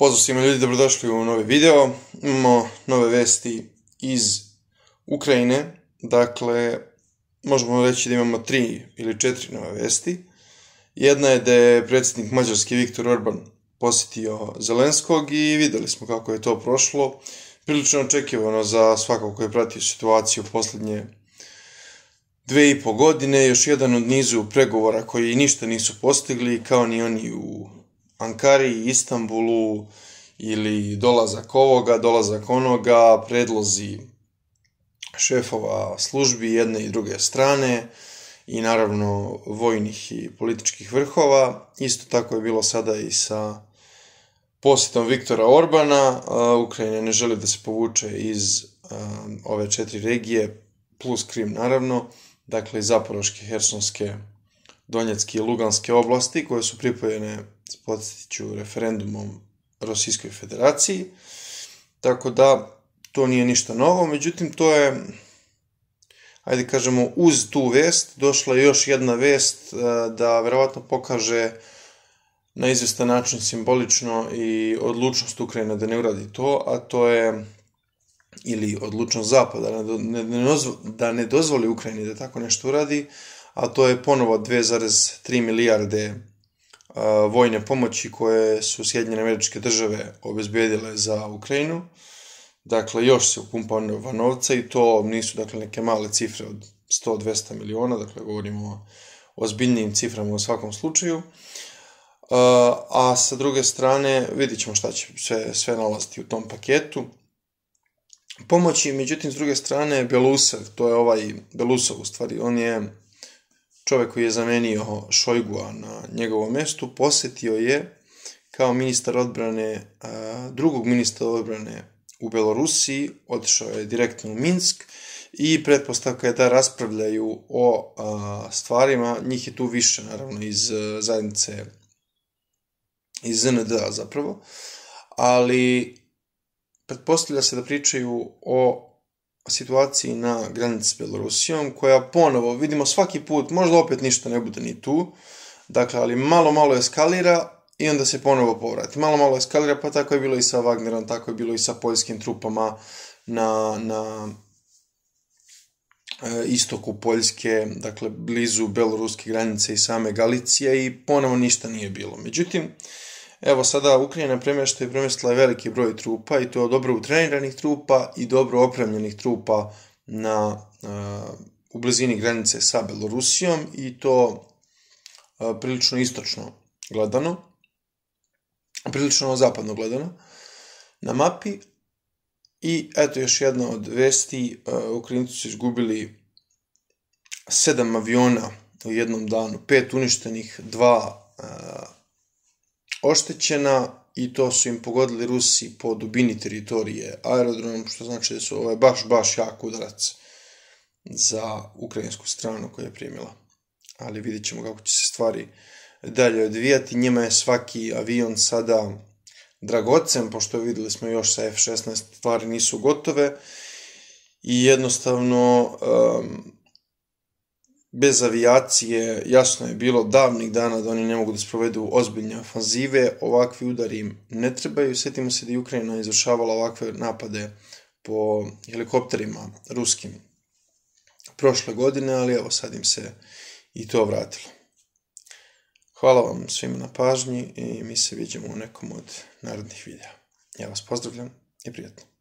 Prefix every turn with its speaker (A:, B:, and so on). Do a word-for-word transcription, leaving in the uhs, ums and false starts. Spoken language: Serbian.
A: Pozdrav svima ljudi, dobrodošli u novi video. Imamo nove vesti iz Ukrajine. Dakle, možemo reći da imamo tri ili četiri nove vesti. Jedna je da je predsjednik Mađarske Viktor Orban posjetio Zelenskog i vidjeli smo kako je to prošlo. Prilično očekivano za svakog ko je pratio situaciju posljednje dve i po godine. Još jedan od nizu pregovora koji ništa nisu postigli, kao ni oni u Ankari, Istanbulu, ili dolazak ovoga, dolazak onoga, predlozi šefova službi jedne i druge strane i naravno vojnih i političkih vrhova. Isto tako je bilo sada i sa posjetom Viktora Orbana. Ukrajina ne želi da se povuče iz ove četiri regije, plus Krim naravno, dakle Zaporoške, Hersonske, Donjecke i Luganske oblasti koje su pripojene, podsjetit ću, referendumom Rusijskoj federaciji. Tako da to nije ništa novo, međutim to je, ajde kažemo, uz tu vest došla je još jedna vest da verovatno pokaže na izvestan način simbolično i odlučnost Ukrajine da ne uradi to, a to je, ili odlučnost Zapada da ne dozvoli Ukrajini da tako nešto uradi, a to je ponovo dve zarez tri milijarde vojne pomoći koje su Sjedinjene Američke Države obezbedile za Ukrajinu. Dakle, još se upumpava novca i to nisu, dakle, neke male cifre od sto do dvesta miliona, dakle, govorimo o ozbiljnijim ciframa u svakom slučaju. A sa druge strane, vidit ćemo šta će sve, sve nalaziti u tom paketu pomoći. Međutim, s druge strane, Belousev, to je ovaj Belousov u stvari, on je čovjek koji je zamenio Šojgua na njegovom mjestu, posjetio je kao ministar odbrane drugog ministra odbrane u Belorusiji, otišao je direktno u Minsk i pretpostavka je da raspravljaju o stvarima, njih je tu više naravno iz zajednice, iz Z N D-a zapravo, ali pretpostavlja se da pričaju o situaciji na granici s Belorusijom, koja ponovo, vidimo svaki put, možda opet ništa ne bude ni tu, dakle, ali malo, malo eskalira i onda se ponovo povrati. Malo, malo eskalira, pa tako je bilo i sa Wagnerom, tako je bilo i sa poljskim trupama na, na e, istoku Poljske, dakle, blizu beloruske granice i same Galicije i ponovo ništa nije bilo. Međutim, evo sada Ukrajina premješta i premjestila je veliki broj trupa i to dobro utreniranih trupa i dobro opremljenih trupa na, uh, u blizini granice sa Belorusijom i to uh, prilično istočno gledano, prilično zapadno gledano na mapi. I eto još jedna od vesti, uh, Ukrajinci su izgubili sedam aviona u jednom danu, pet uništenih, dva uh, oštećena i to su im pogodili Rusi po dubini teritorije aerodrom, što znači da su ovaj baš, baš jak udarac za ukrajinsku stranu koja je primila. Ali vidjet ćemo kako će se stvari dalje odvijati. Njima je svaki avion sada dragocen, pošto vidjeli smo još sa F šesnaest stvari nisu gotove i jednostavno um, bez avijacije jasno je bilo davnih dana da oni ne mogu da sprovedu ozbiljne ofanzive, ovakvi udari im ne trebaju. Sjetimo se da je Ukrajina izvršavala ovakve napade po helikopterima ruskim prošle godine, ali evo sad im se i to vratilo. Hvala vam svima na pažnji i mi se vidimo u nekom od narednih videa. Ja vas pozdravljam i prijatno.